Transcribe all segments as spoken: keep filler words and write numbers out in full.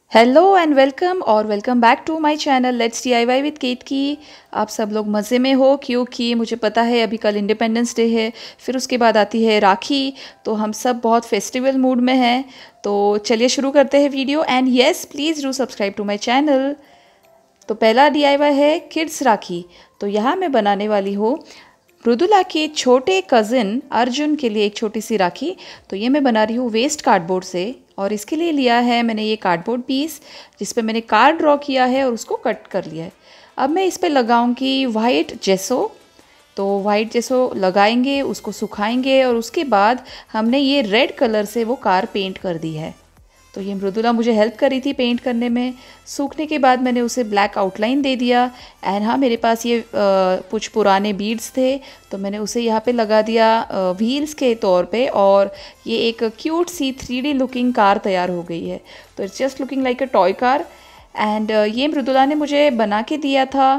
Hello and welcome और welcome back to my channel let's DIY with केत की। आप सब लोग मज़े में हो क्योंकि मुझे पता है अभी कल इंडिपेंडेंस डे है, फिर उसके बाद आती है राखी, तो हम सब बहुत फेस्टिवल मूड में हैं। तो चलिए शुरू करते हैं video and yes please do subscribe to my channel. तो पहला डीआईवाई है किड्स राखी। तो यहाँ मैं बनाने वाली हूँ मृदुला के छोटे कज़िन अर्जुन के लिए एक छोटी सी राखी। तो ये मैं बना रही हूँ वेस्ट कार्डबोर्ड से, और इसके लिए लिया है मैंने ये कार्डबोर्ड पीस जिस पे मैंने कार्ड ड्रॉ किया है और उसको कट कर लिया है। अब मैं इस पे लगाऊंगी वाइट जेसो। तो वाइट जेसो लगाएंगे, उसको सुखाएंगे और उसके बाद हमने ये रेड कलर से वो कार पेंट कर दी है। तो ये मृदुला मुझे हेल्प कर रही थी पेंट करने में। सूखने के बाद मैंने उसे ब्लैक आउटलाइन दे दिया। एंड हाँ, मेरे पास ये कुछ पुराने बीड्स थे तो मैंने उसे यहाँ पे लगा दिया व्हील्स के तौर पे, और ये एक क्यूट सी थ्री डी लुकिंग कार तैयार हो गई है। तो it's just looking like a toy car. And ये मृदुला ने मुझे बना के दिया था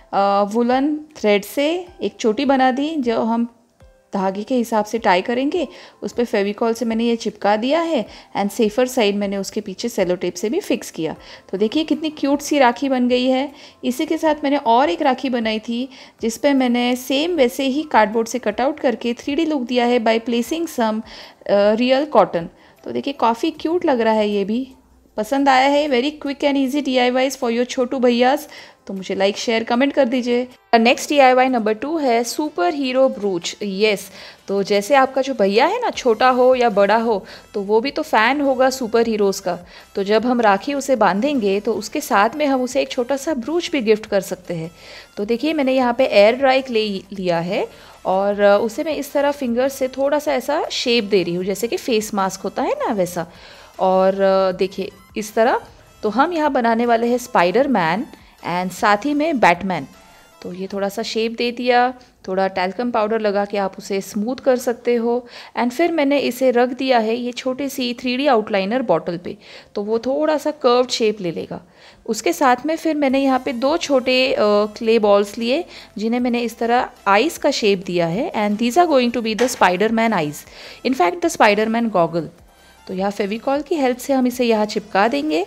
वुलन थ्रेड से। एक चोटी बना दी जो हम धागे के हिसाब से टाई करेंगे, उस पर फेविकॉल से मैंने ये चिपका दिया है। एंड सेफर साइड मैंने उसके पीछे सेलो टेप से भी फिक्स किया। तो देखिए कितनी क्यूट सी राखी बन गई है। इसी के साथ मैंने और एक राखी बनाई थी जिस पे मैंने सेम वैसे ही कार्डबोर्ड से कट आउट करके थ्री डी लुक दिया है by placing some real cotton. तो देखिए काफ़ी क्यूट लग रहा है, ये भी पसंद आया है। Very quick and easy D I Ys for your छोटू भैयास। तो मुझे लाइक शेयर कमेंट कर दीजिए। Next D I Y number two है सुपर हीरो ब्रूच। येस, तो जैसे आपका जो भैया है ना, छोटा हो या बड़ा हो, तो वो भी तो फ़ैन होगा सुपर हीरोज़ का। तो जब हम राखी उसे बांधेंगे तो उसके साथ में हम उसे एक छोटा सा ब्रूच भी गिफ्ट कर सकते हैं। तो देखिए मैंने यहाँ पे एयर ड्राई क्ले लिया है और उसे मैं इस तरह फिंगर से थोड़ा सा ऐसा शेप दे रही हूँ जैसे कि फेस मास्क होता है ना वैसा। और देखिए इस तरह। तो हम यहाँ बनाने वाले हैं स्पाइडर मैन एंड साथ ही में बैटमैन। तो ये थोड़ा सा शेप दे दिया, थोड़ा टैल्कम पाउडर लगा के आप उसे स्मूथ कर सकते हो। एंड फिर मैंने इसे रख दिया है ये छोटी सी थ्री डी आउटलाइनर बॉटल पे, तो वो थोड़ा सा कर्व्ड शेप ले लेगा। उसके साथ में फिर मैंने यहाँ पे दो छोटे क्ले बॉल्स लिए जिन्हें मैंने इस तरह आइज़ का शेप दिया है। And these are going to be the spider man eyes, in fact the spider man goggle. तो यहाँ फेविकॉल की हेल्प से हम इसे यहाँ चिपका देंगे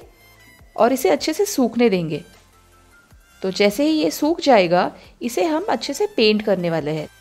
और इसे अच्छे से सूखने देंगे। तो जैसे ही ये सूख जाएगा इसे हम अच्छे से पेंट करने वाले हैं।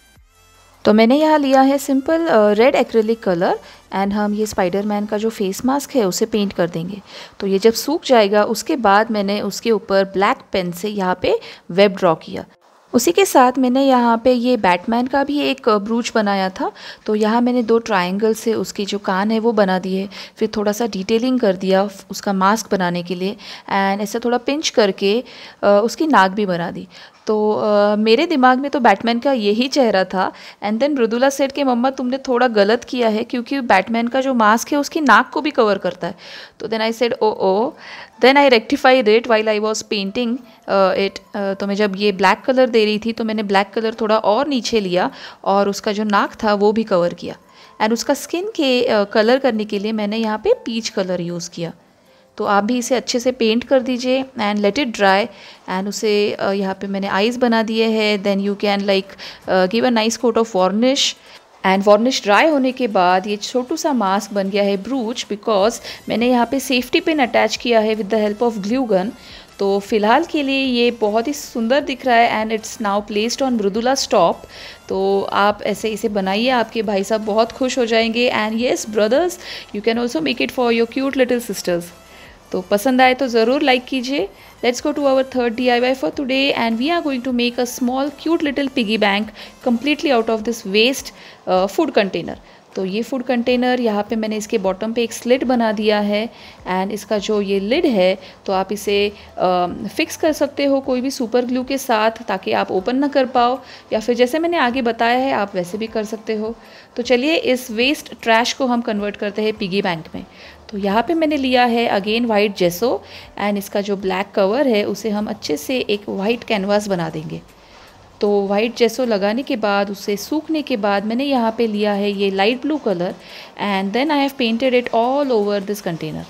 तो मैंने यहाँ लिया है simple red acrylic colour and हम ये स्पाइडरमैन का जो फेस मास्क है उसे पेंट कर देंगे। तो ये जब सूख जाएगा उसके बाद मैंने उसके ऊपर ब्लैक पेन से यहाँ पे वेब ड्रॉ किया। उसी के साथ मैंने यहाँ पे ये बैटमैन का भी एक ब्रूच बनाया था। तो यहाँ मैंने दो ट्रायंगल से उसकी जो कान है वो बना दिए, फिर थोड़ा सा डिटेलिंग कर दिया उसका मास्क बनाने के लिए, एंड ऐसा थोड़ा पिंच करके उसकी नाक भी बना दी। तो uh, मेरे दिमाग में तो बैटमैन का यही चेहरा था। एंड देन मृदुला सेड कि मम्मा तुमने थोड़ा गलत किया है क्योंकि बैटमैन का जो मास्क है उसकी नाक को भी कवर करता है। तो then I said oh oh then I rectified it while I was painting it. तो मैं जब ये ब्लैक कलर दे रही थी तो मैंने ब्लैक कलर थोड़ा और नीचे लिया और उसका जो नाक था वो भी कवर किया। एंड उसका स्किन के कलर uh, करने के लिए मैंने यहाँ पे पीच कलर यूज़ किया। तो आप भी इसे अच्छे से पेंट कर दीजिए and let it dry. And उसे uh, यहाँ पे मैंने आइज़ बना दिए हैं। Then you can like give a nice coat of varnish. And varnish dry होने के बाद ये छोटू सा मास्क बन गया है ब्रूच, बिकॉज मैंने यहाँ पे सेफ्टी पिन अटैच किया है with the help of glue gun. तो फिलहाल के लिए ये बहुत ही सुंदर दिख रहा है and it's now placed on Mridula stop. तो आप ऐसे इसे बनाइए, आपके भाई साहब बहुत खुश हो जाएंगे। And yes brothers, you can also make it for your cute little sisters. तो पसंद आए तो ज़रूर लाइक कीजिए। Let's go to our third D I Y for today and we are going to make a small cute little piggy bank completely out of this waste food container. तो ये food container यहाँ पे मैंने इसके bottom पे एक slit बना दिया है। एंड इसका जो ये लिड है तो आप इसे फिक्स uh, कर सकते हो कोई भी सुपर ग्लू के साथ ताकि आप ओपन ना कर पाओ, या फिर जैसे मैंने आगे बताया है आप वैसे भी कर सकते हो। तो चलिए इस वेस्ट ट्रैश को हम कन्वर्ट करते हैं पिगी बैंक में। तो यहाँ पे मैंने लिया है अगेन वाइट जेसो एंड इसका जो ब्लैक कवर है उसे हम अच्छे से एक वाइट कैनवास बना देंगे। तो वाइट जेसो लगाने के बाद उसे सूखने के बाद मैंने यहाँ पे लिया है ये light blue colour and then I have painted it all over this container.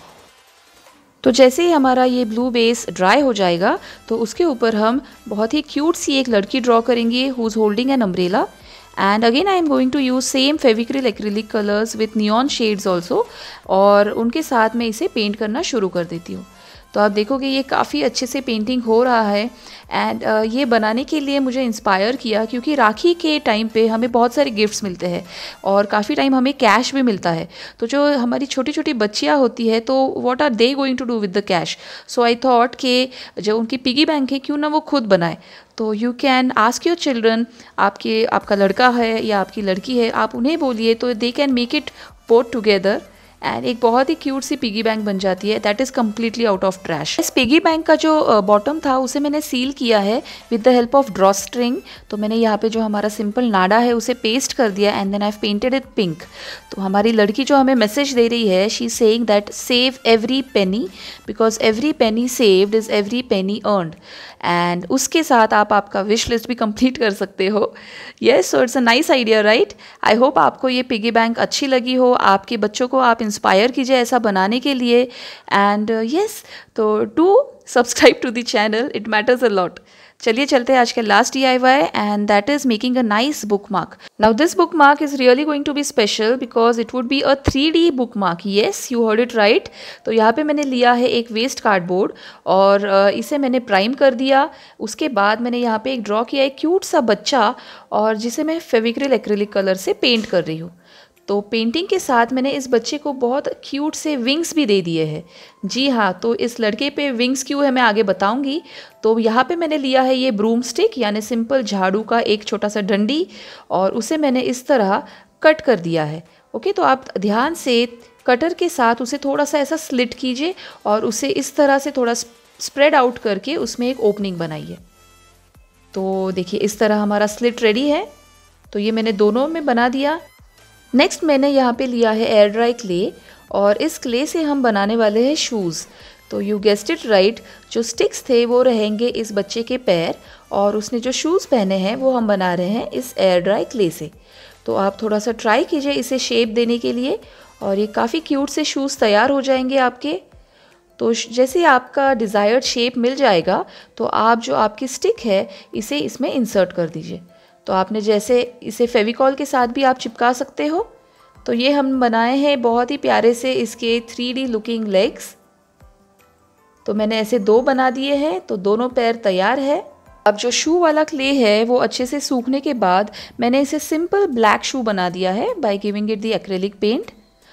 तो जैसे ही हमारा ये ब्लू बेस ड्राई हो जाएगा तो उसके ऊपर हम बहुत ही क्यूट सी एक लड़की ड्रॉ करेंगे who is holding an umbrella. And again I am going to use same Fevicryl acrylic colours with neon shades also, और उनके साथ मैं इसे पेंट करना शुरू कर देती हूँ। तो आप देखोगे ये काफ़ी अच्छे से पेंटिंग हो रहा है। एंड uh, ये बनाने के लिए मुझे इंस्पायर किया क्योंकि राखी के टाइम पे हमें बहुत सारे गिफ्ट्स मिलते हैं और काफ़ी टाइम हमें कैश भी मिलता है। तो जो हमारी छोटी छोटी बच्चियाँ होती है तो what are they going to do with the cash. So I thought कि जो उनकी पिगी बैंक है क्यों ना वो खुद बनाए। तो you can ask your children, आपके आपका लड़का है या आपकी लड़की है, आप उन्हें बोलिए तो they can make it both together and एक बहुत ही क्यूट सी पिगी बैंक बन जाती है that is completely out of trash. इस पिगी बैंक का जो बॉटम था उसे मैंने सील किया है with the help of draw string. तो मैंने यहाँ पे जो हमारा सिंपल नाडा है उसे पेस्ट कर दिया and then I have painted it pink. तो हमारी लड़की जो हमें मैसेज दे रही है, she is saying that save every penny because every penny saved is every penny earned. And उसके साथ आप आपका विश लिस्ट भी कंप्लीट कर सकते हो। Yes, so it's a nice idea right. I hope आपको ये पिगी बैंक अच्छी लगी हो, आपके बच्चों को आप इंस्पायर कीजिए ऐसा बनाने के लिए। एंड येस, तो do subscribe to the channel, it matters a lot. चलिए चलते हैं आज के last D I Y and that is making a nice bookmark. Now this bookmark is really going to be special because it would be a three D bookmark. Yes, you heard it right. तो यहाँ पे मैंने लिया है एक waste cardboard और इसे मैंने प्राइम कर दिया। उसके बाद मैंने यहाँ पे एक ड्रॉ किया एक क्यूट सा बच्चा और जिसे मैं फेविक्रिल एक्रिलिक कलर से पेंट कर रही हूँ। तो पेंटिंग के साथ मैंने इस बच्चे को बहुत क्यूट से विंग्स भी दे दिए हैं। जी हाँ, तो इस लड़के पे विंग्स क्यों है मैं आगे बताऊंगी। तो यहाँ पे मैंने लिया है ये ब्रूम स्टिक यानी सिंपल झाड़ू का एक छोटा सा डंडी और उसे मैंने इस तरह कट कर दिया है। ओके, तो आप ध्यान से कटर के साथ उसे थोड़ा सा ऐसा स्लिट कीजिए और उसे इस तरह से थोड़ा स्प्रेड आउट करके उसमें एक ओपनिंग बनाइए। तो देखिए इस तरह हमारा स्लिट रेडी है। तो ये मैंने दोनों में बना दिया। नेक्स्ट मैंने यहाँ पे लिया है एयर ड्राई क्ले और इस क्ले से हम बनाने वाले हैं शूज़। तो यू गेस्ड इट राइट, जो स्टिक्स थे वो रहेंगे इस बच्चे के पैर और उसने जो शूज़ पहने हैं वो हम बना रहे हैं इस एयर ड्राई क्ले से। तो आप थोड़ा सा ट्राई कीजिए इसे शेप देने के लिए और ये काफ़ी क्यूट से शूज़ तैयार हो जाएंगे आपके। तो जैसे आपका डिज़ायर्ड शेप मिल जाएगा तो आप जो आपकी स्टिक है इसे इसमें इंसर्ट कर दीजिए। तो आपने जैसे इसे फेविकॉल के साथ भी आप चिपका सकते हो। तो ये हम बनाए हैं बहुत ही प्यारे से इसके थ्री डी लुकिंग लेग्स। तो मैंने ऐसे दो बना दिए हैं, तो दोनों पैर तैयार है। अब जो शू वाला क्ले है वो अच्छे से सूखने के बाद मैंने इसे सिंपल ब्लैक शू बना दिया है by giving it the acrylic paint.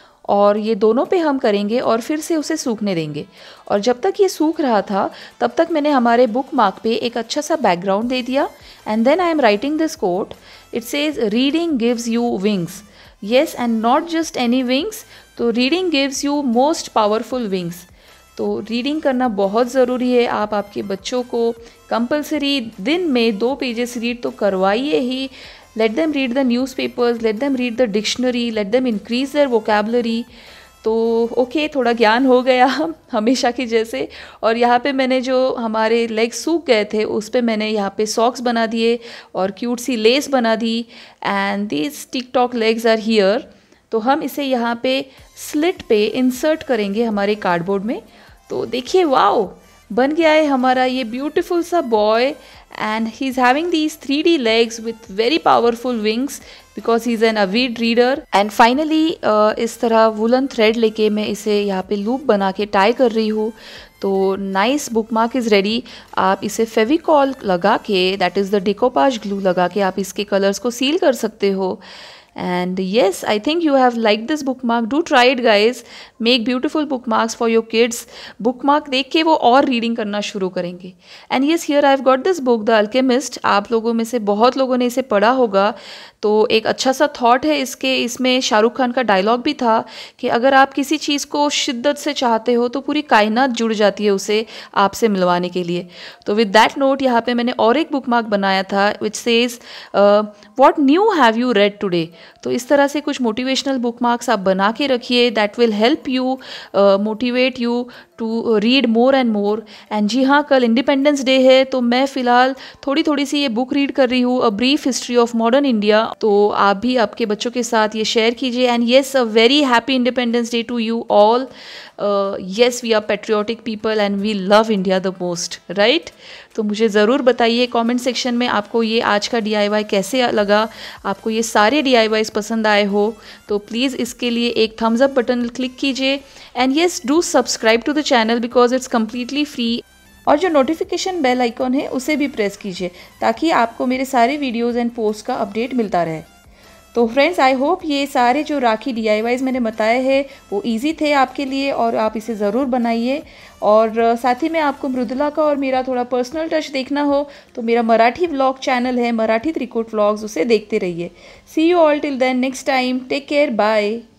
और ये दोनों पे हम करेंगे और फिर से उसे सूखने देंगे। और जब तक ये सूख रहा था तब तक मैंने हमारे बुक मार्क पे एक अच्छा सा बैकग्राउंड दे दिया। And then I am writing this quote, it says reading gives you wings. Yes, and not just any wings, तो reading gives you most powerful wings. तो रीडिंग करना बहुत ज़रूरी है। आप आपके बच्चों को कंपलसरी दिन में दो पेजेस रीड तो करवाइए ही। Let them read the newspapers, let them read the dictionary, let them increase their vocabulary। तो ओके, थोड़ा ज्ञान हो गया हमेशा की जैसे। और यहाँ पे मैंने जो हमारे लेग्स सूख गए थे उस पे मैंने यहाँ पे सॉक्स बना दिए और क्यूट सी लेस बना दी। And these tick tock legs are here. तो हम इसे यहाँ पे स्लिट पे इंसर्ट करेंगे हमारे कार्डबोर्ड में। तो देखिए वाओ, बन गया है हमारा ये ब्यूटीफुल सा boy and he's having these three D legs with very powerful wings because he's an avid reader। and finally uh, इस तरह वुलन थ्रेड लेके मैं इसे यहाँ पे लूप बना के टाई कर रही हूँ। तो nice bookmark is ready. आप इसे फेविकॉल लगा के, that is the decoupage glue लगा के आप इसके कलर्स को सील कर सकते हो। And yes, I think you have liked this bookmark. Do try it guys. Make beautiful bookmarks for your kids. Bookmark देख के वो और रीडिंग करना शुरू करेंगे। And yes, here I've got this book, The Alchemist। आप लोगों में से बहुत लोगों ने इसे पढ़ा होगा। तो एक अच्छा सा थॉट है इसके, इसमें शाहरुख खान का डायलॉग भी था कि अगर आप किसी चीज़ को शिद्दत से चाहते हो तो पूरी कायनात जुड़ जाती है उसे आपसे मिलवाने के लिए। तो विद दैट नोट यहाँ पे मैंने और एक बुकमार्क बनाया था which says what new have you read today. तो इस तरह से कुछ मोटिवेशनल बुकमार्क्स आप बना के रखिए, that will help you, motivate you to read more and more. And जी हाँ, कल इंडिपेंडेंस डे है तो मैं फ़िलहाल थोड़ी थोड़ी सी ये बुक रीड कर रही हूँ, a brief history of modern India. तो आप भी आपके बच्चों के साथ ये शेयर कीजिए। And yes, a very happy Independence Day to you all. Yes, we are patriotic people and we love India the most, right. तो मुझे ज़रूर बताइए कमेंट सेक्शन में आपको ये आज का डी आई वाई कैसे लगा, आपको ये सारे डी आई वाई वाइज पसंद आए हो तो प्लीज़ इसके लिए एक थम्स अप बटन क्लिक कीजिए and yes do subscribe to the channel because it's completely free. और जो नोटिफिकेशन बेल आइकॉन है उसे भी प्रेस कीजिए ताकि आपको मेरे सारे वीडियोज़ एंड पोस्ट का अपडेट मिलता रहे। तो फ्रेंड्स आई होप ये सारे जो राखी डी आई वाइज मैंने बताए हैं वो इजी थे आपके लिए और आप इसे ज़रूर बनाइए। और साथ ही में आपको मृदुला का और मेरा थोड़ा पर्सनल टच देखना हो तो मेरा मराठी व्लॉग चैनल है मराठी त्रिकुट व्लॉग्स, उसे देखते रहिए। See you all till then next time, take care, bye.